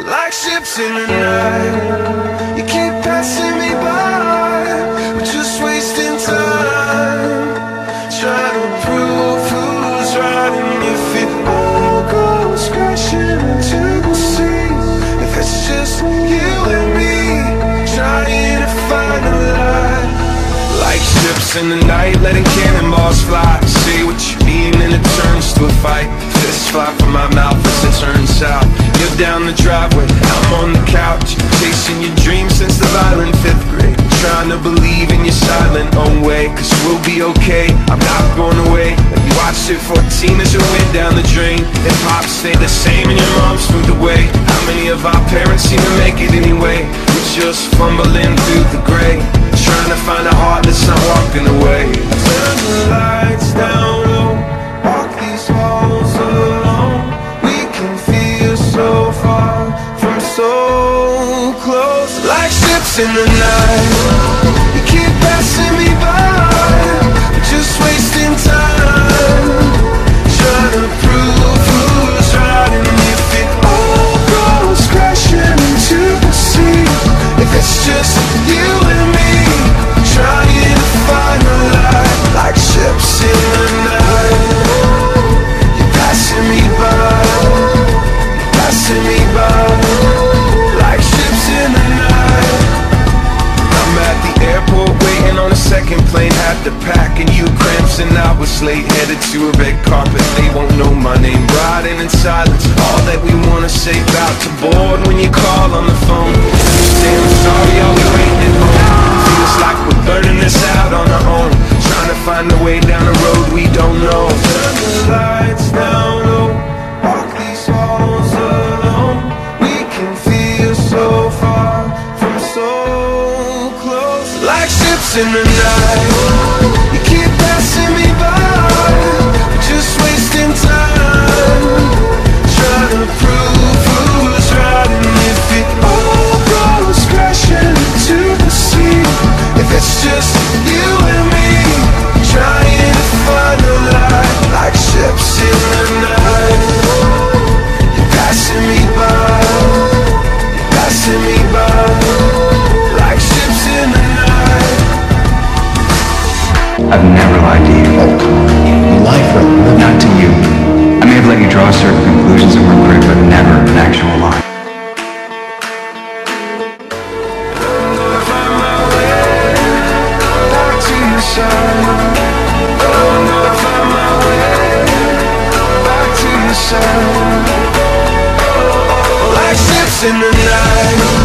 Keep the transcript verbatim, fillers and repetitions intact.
like ships in the night. You keep passing me by, we're just wasting time, trying to prove who's right. And if it all goes crashing into the sea, if it's just you and me, trying to find a light. Like ships in the night, letting cannonballs fly. Say what you mean and it turns to a fight. Fists fly from my mouth as it turns south. You're down the driveway, I'm on the couch, chasing your dreams since the violent fifth grade. Trying to believe in your silent own way, cause we'll be okay, I'm not going away. Like you watched it fourteen as it went down the drain. Hip hop stayed the same and your mom's moved away. How many of our parents seem to make it anyway? We're just fumbling through the gray, trying to find a heart that's not walking away. Turn the lights down low, walk these halls alone. We can feel so far from so close, like ships in the night. You keep passing me by, we're just wasting time, trying to prove who's right. And if it all goes crashing into the sea, if it's just you and me, trying to find a light, like ships in the night. You're passing me by, you're passing me by, like ships in the night. I'm at the airport waiting on a second plane, had to pack and you cramps and I was late, headed to a red carpet. They won't know my name, riding in silence, all that we wanna say, about to board when you call on the phone. You say I'm sorry, I'll be waiting at home. Feels like we're burning this out on our own, trying to find a way down a road we don't know. Turn the lights down low, walk these halls alone. We can feel so far from so close, like ships in the night. You keep passing me by, we're just wasting time, trying to prove who's right. And if it all goes crashing into the sea, if it's just you and me, trying to find a light, like ships in the night. You're passing me by, you're passing me by, like ships in the night. I've never lied to you. Life or Not to you. I may have let you draw certain conclusions that were correct, but never an actual lie. Like ships in the night.